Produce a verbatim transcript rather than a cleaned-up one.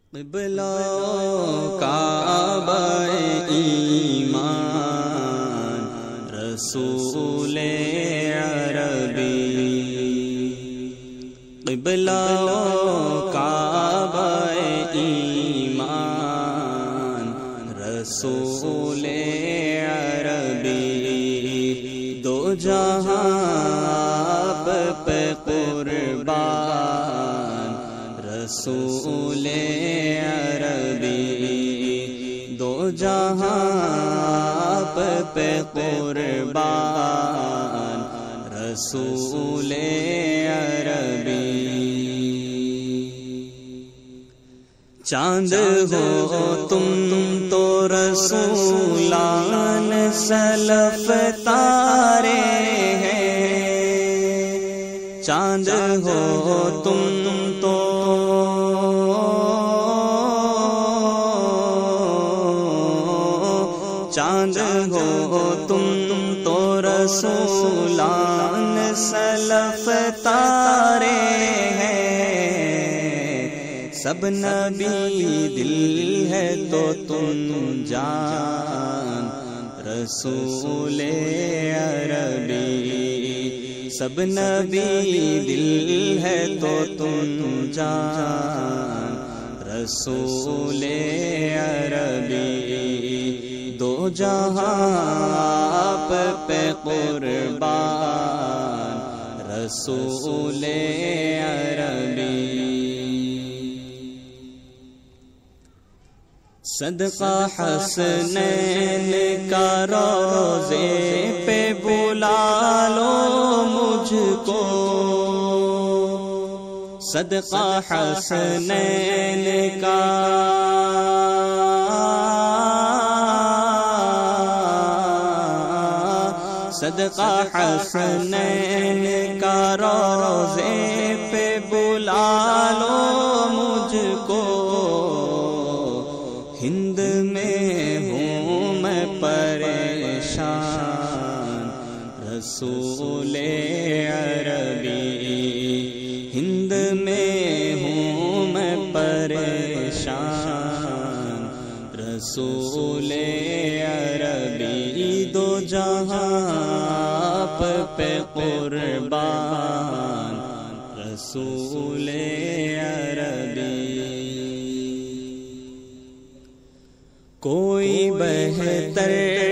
قبلہ کعبہ ایمان رسول عربی، قبلہ کعبہ ایمان رسول عربی، دو جہاں پہ قربان رسول عربی، دو جہاں پہ قربان رسول عربی۔ چاند ہو تم تو رسولان سلف تارے ہیں، چاند ہو تم تو چاند ہو تم تو رسولان سلف تارے ہیں، سب نبی دل ہے تو تم جان رسول عربی، سب نبی دل ہے تو تم جان رسول عربی، دو جہاں پہ قربان رسول عربی۔ صدقہ حسنین کا روزے پہ بلا لو مجھ کو، صدقہ حسنین کا صدقہ حسنین کا روزے پہ بلا لو مجھ کو، ہند میں ہوں میں پریشان رسول عربی، ہند میں ہوں میں پریشان رسول عربی، دو جہاں پہ قربان رسول عربی۔ کوئی بہتر